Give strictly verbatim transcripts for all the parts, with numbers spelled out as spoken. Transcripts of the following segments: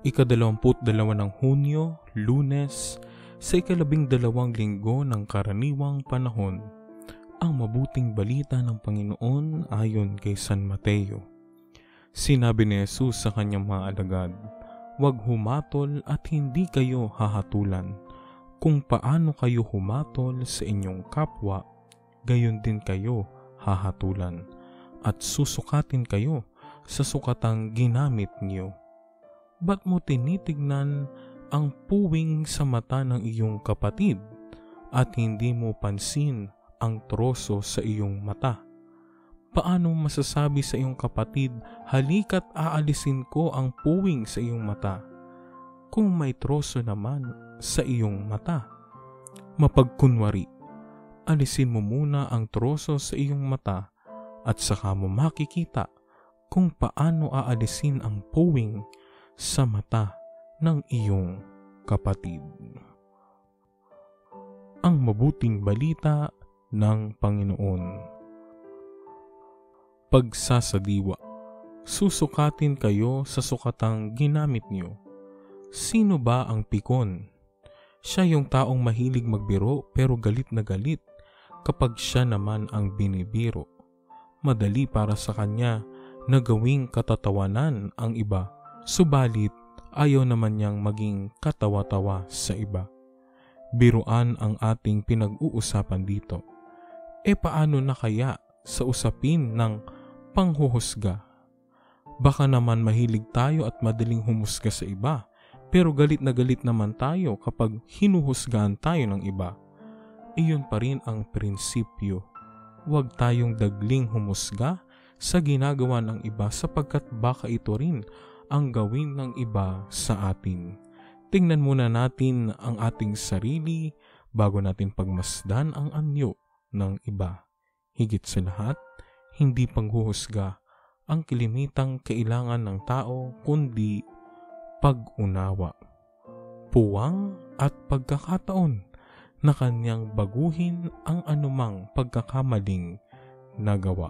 Ikadalawamput dalawa ng Hunyo, Lunes, sa ikalabing dalawang linggo ng karaniwang panahon, ang mabuting balita ng Panginoon ayon kay San Mateo. Sinabi ni Jesus sa kanyang mga alagad, "Huwag humatol at hindi kayo hahatulan. Kung paano kayo humatol sa inyong kapwa, gayon din kayo hahatulan, at susukatin kayo sa sukatang ginamit niyo. Ba't mo tinitignan ang puwing sa mata ng iyong kapatid at hindi mo pansin ang troso sa iyong mata? Paano masasabi sa iyong kapatid, halika't aalisin ko ang puwing sa iyong mata, kung may troso naman sa iyong mata? Mapagkunwari, alisin mo muna ang troso sa iyong mata at saka mo makikita kung paano aalisin ang puwing sa mata ng iyong kapatid." Ang mabuting balita ng Panginoon. Pagsasadiwa. Susukatin kayo sa sukatang ginamit niyo. Sino ba ang pikon? Siya yung taong mahilig magbiro pero galit na galit kapag siya naman ang binibiro. Madali para sa kanya na gawing katatawanan ang iba, subalit ayaw naman niyang maging katawa-tawa sa iba. Biruan ang ating pinag-uusapan dito. E paano na kaya sa usapin ng panghuhusga? Baka naman mahilig tayo at madaling humusga sa iba, pero galit na galit naman tayo kapag hinuhusgahan tayo ng iba. Iyon pa rin ang prinsipyo. Huwag tayong dagling humusga sa ginagawa ng iba sapagkat baka ito rin ang gawin ng iba sa atin. Tingnan muna natin ang ating sarili bago natin pagmasdan ang anyo ng iba. Higit sa lahat, hindi panghuhusga ang kilimitang kailangan ng tao kundi pag-unawa, puwang at pagkakataon na kanyang baguhin ang anumang pagkakamaling nagawa.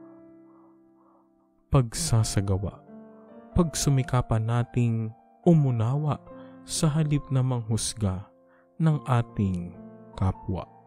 Pagsasagawa. Pagsumikapan nating umunawa sa halip na manghusga ng ating kapwa.